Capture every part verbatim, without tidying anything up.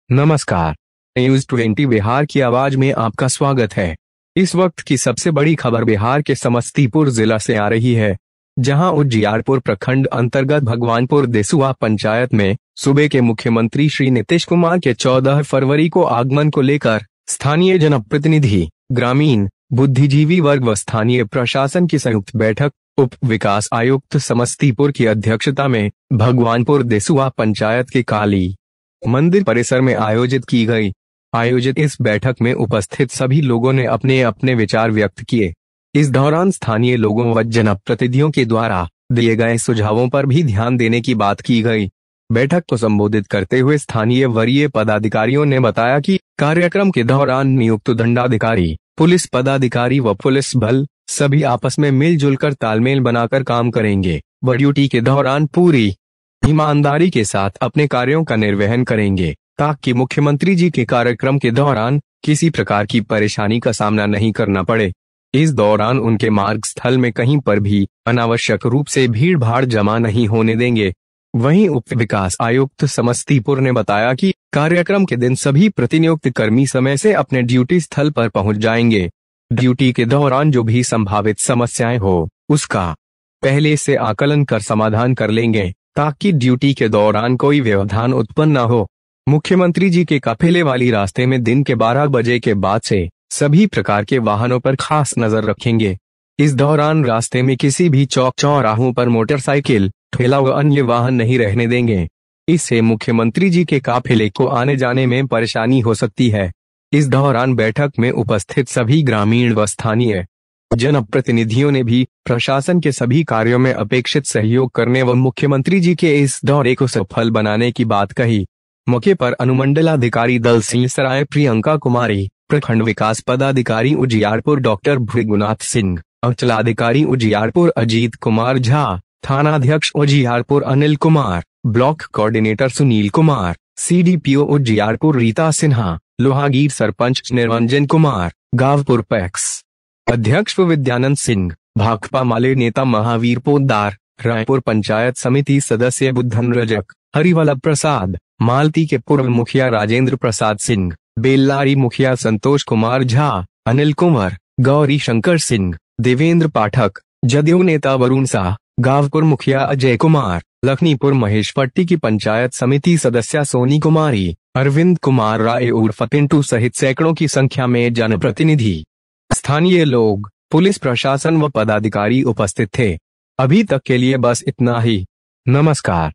नमस्कार। News twenty Bihar की आवाज में आपका स्वागत है। इस वक्त की सबसे बड़ी खबर बिहार के समस्तीपुर जिला से आ रही है, जहां उजियारपुर प्रखंड अंतर्गत भगवानपुर देसुआ पंचायत में सूबे के मुख्यमंत्री श्री नीतीश कुमार के चौदह फरवरी को आगमन को लेकर स्थानीय जनप्रतिनिधि, ग्रामीण, बुद्धिजीवी वर्ग व स्थानीय प्रशासन की संयुक्त बैठक उप विकास आयुक्त समस्तीपुर की अध्यक्षता में भगवानपुर देसुआ पंचायत के काली मंदिर परिसर में आयोजित की गई। आयोजित इस बैठक में उपस्थित सभी लोगों ने अपने अपने विचार व्यक्त किए। इस दौरान स्थानीय लोगों व जनप्रतिनिधियों के द्वारा दिए गए सुझावों पर भी ध्यान देने की बात की गई। बैठक को संबोधित करते हुए स्थानीय वरीय पदाधिकारियों ने बताया कि कार्यक्रम के दौरान नियुक्त दंडाधिकारी, पुलिस पदाधिकारी व पुलिस बल सभी आपस में मिलजुल कर तालमेल बनाकर काम करेंगे व ड्यूटी के दौरान पूरी ईमानदारी के साथ अपने कार्यों का निर्वहन करेंगे, ताकि मुख्यमंत्री जी के कार्यक्रम के दौरान किसी प्रकार की परेशानी का सामना नहीं करना पड़े। इस दौरान उनके मार्ग स्थल में कहीं पर भी अनावश्यक रूप से भीड़ भाड़ जमा नहीं होने देंगे। वहीं उप विकास आयुक्त समस्तीपुर ने बताया कि कार्यक्रम के दिन सभी प्रतिनियुक्त कर्मी समय से अपने ड्यूटी स्थल पर पहुंच जाएंगे। ड्यूटी के दौरान जो भी संभावित समस्याएं हो, उसका पहले से आकलन कर समाधान कर लेंगे, ताकि ड्यूटी के दौरान कोई व्यवधान उत्पन्न न हो। मुख्यमंत्री जी के काफिले वाली रास्ते में दिन के बारह बजे के बाद से सभी प्रकार के वाहनों पर खास नजर रखेंगे। इस दौरान रास्ते में किसी भी चौक चौराहों पर मोटरसाइकिल, ठेला व अन्य वाहन नहीं रहने देंगे। इससे मुख्यमंत्री जी के काफिले को आने जाने में परेशानी हो सकती है। इस दौरान बैठक में उपस्थित सभी ग्रामीण व स्थानीय जनप्रतिनिधियों ने भी प्रशासन के सभी कार्यों में अपेक्षित सहयोग करने व मुख्यमंत्री जी के इस दौरे को सफल बनाने की बात कही। मौके पर अनुमंडलाधिकारी दल सिंह सराय प्रियंका कुमारी, प्रखंड विकास पदाधिकारी उजियारपुर डॉक्टर भृगुनाथ सिंह, अंचलाधिकारी उजियारपुर अजीत कुमार झा, थानाध्यक्ष Ujiarpur Anil Kumar, block coordinator Sunil Kumar, CDPO Ujiarpur Rita Sinha, Lohagir sarpanch Niranjan Kumar, Gaopur PACS अध्यक्ष विद्यानंद सिंह, भाकपा माले नेता महावीर पोद्दार, रायपुर पंचायत समिति सदस्य बुद्धन रजक, हरिवल्लभ प्रसाद, मालती के पूर्व मुखिया राजेंद्र प्रसाद सिंह, बेल्लारी मुखिया संतोष कुमार झा, अनिल कुंवर, गौरी शंकर सिंह, देवेंद्र पाठक, जदयू नेता वरुण शाह, गावपुर मुखिया अजय कुमार, लखनीपुर महेशपट्टी की पंचायत समिति सदस्य सोनी कुमारी, अरविंद कुमार राय उर्फ पिंटू सहित सैकड़ों की संख्या में जनप्रतिनिधि, स्थानीय लोग, पुलिस प्रशासन व पदाधिकारी उपस्थित थे। अभी तक के लिए बस इतना ही। नमस्कार।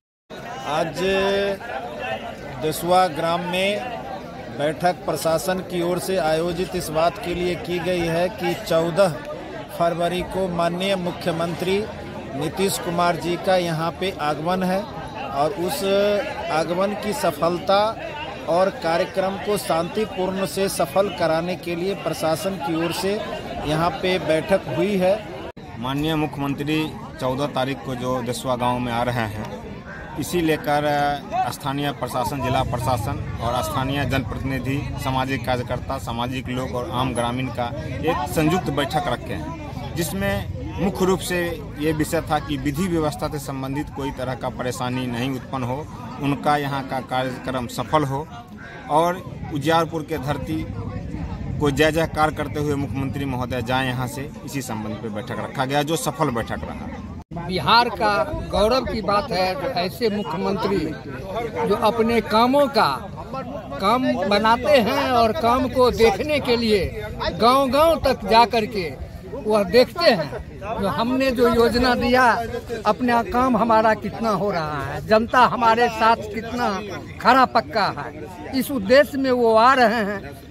आज देसुआ ग्राम में बैठक प्रशासन की ओर से आयोजित इस बात के लिए की गई है कि चौदह फरवरी को माननीय मुख्यमंत्री नीतीश कुमार जी का यहाँ पे आगमन है और उस आगमन की सफलता और कार्यक्रम को शांतिपूर्ण से सफल कराने के लिए प्रशासन की ओर से यहाँ पे बैठक हुई है। माननीय मुख्यमंत्री चौदह तारीख को जो देसुआ गांव में आ रहे हैं, इसी लेकर स्थानीय प्रशासन, जिला प्रशासन और स्थानीय जनप्रतिनिधि, सामाजिक कार्यकर्ता, सामाजिक लोग और आम ग्रामीण का एक संयुक्त बैठक रखे हैं, जिसमें मुख्य रूप से ये विषय था कि विधि व्यवस्था से संबंधित कोई तरह का परेशानी नहीं उत्पन्न हो, उनका यहाँ का कार्यक्रम सफल हो और उजियारपुर के धरती को जय जयकार करते हुए मुख्यमंत्री महोदय जाए यहाँ से। इसी संबंध में बैठक रखा गया, जो सफल बैठक रहा। बिहार का गौरव की बात है जो ऐसे मुख्यमंत्री जो अपने कामों का काम बनाते हैं और काम को देखने के लिए गांव-गांव तक जा कर के वह देखते हैं जो हमने जो योजना दिया, अपना काम हमारा कितना हो रहा है, जनता हमारे साथ कितना खरा पक्का है। इस उद्देश्य में वो आ रहे हैं